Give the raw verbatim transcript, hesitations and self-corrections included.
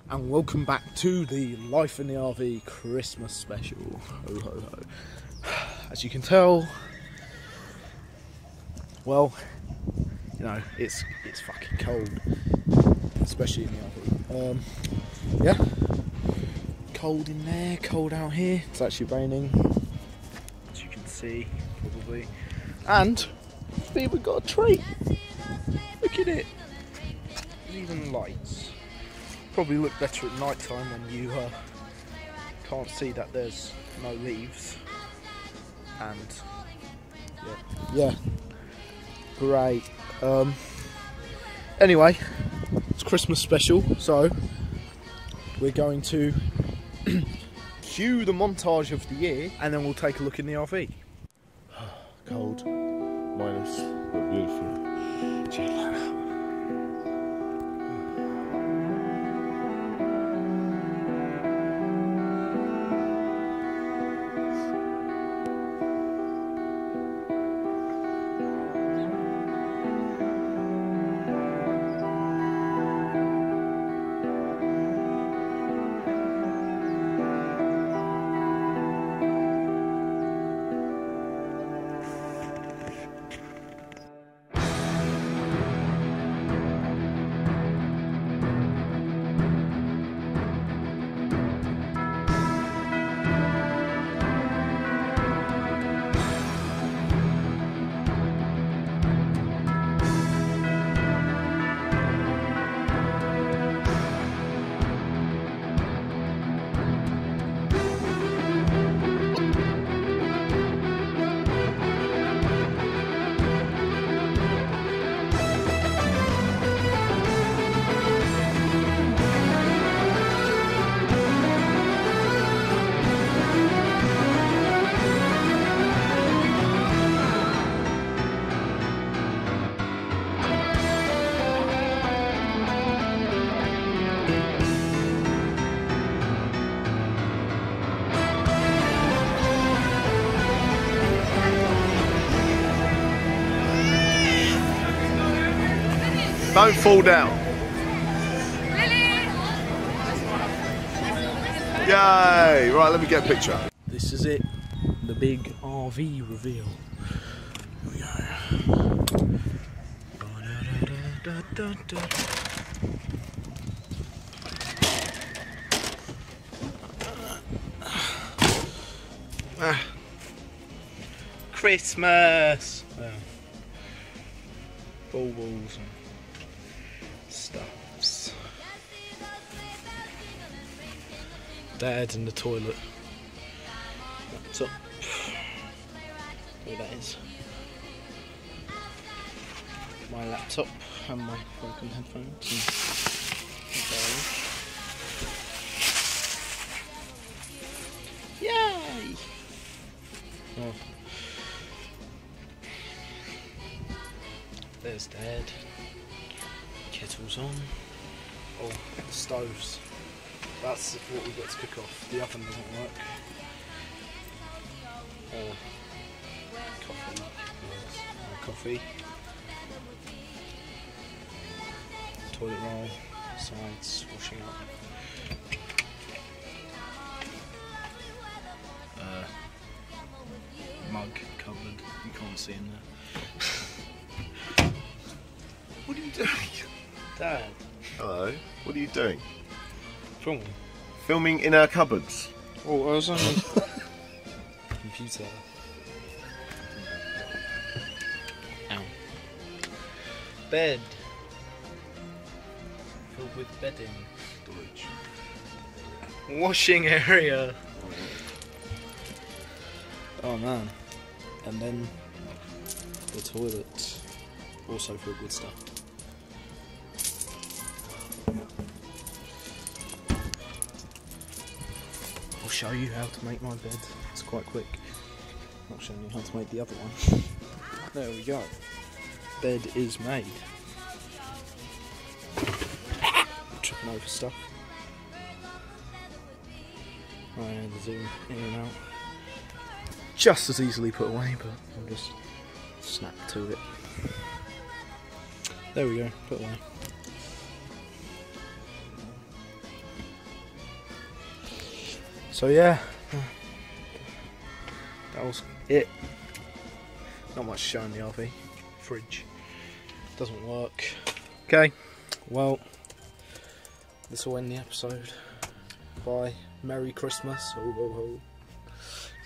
and welcome back to the Life in the R V Christmas special. Ho ho ho. As you can tell, well, you know, it's it's fucking cold, especially in the R V. Um, yeah, cold in there, cold out here. It's actually raining, as you can see, probably. And we've even got a tree. Look at it. There's even lights. Probably look better at night time when you uh, can't see that there's no leaves. And yeah, yeah, great. Um, anyway, it's Christmas special, so we're going to cue the montage of the year, and then we'll take a look in the R V. Cold, minus, but beautiful. Don't fall down. Yay! Right, let me get a picture. This is it, the big R V reveal. Here we go. Ah. Christmas! Oh. Baubles and stuffs. Dad in the toilet. Laptop. Where that is. My laptop and my broken headphones. And yay! Oh. There's Dad. Kettle's on. Oh, the stoves. That's what we've got to cook off. The oven doesn't work. Uh, coffee. Yes. Uh, coffee. Toilet roll. Sides. Washing up. Uh, mug cupboard. You can't see in there. What are you doing? Dad. Hello. What are you doing? Filming. Filming in our cupboards. Oh, I was on the computer. Ow. Bed. Filled with bedding. Storage. Washing area. Oh man. And then the toilet. Also filled with stuff. I'll show you how to make my bed. It's quite quick. Not showing you how to make the other one. There we go. Bed is made. Tripping over stuff. And zoom in and out. Just as easily put away, but I'll just snap to it. There we go, put away. So yeah, that was it. Not much to show in the R V. Fridge doesn't work. Okay, well, this will end the episode. Bye. Merry Christmas. Ho ho ho.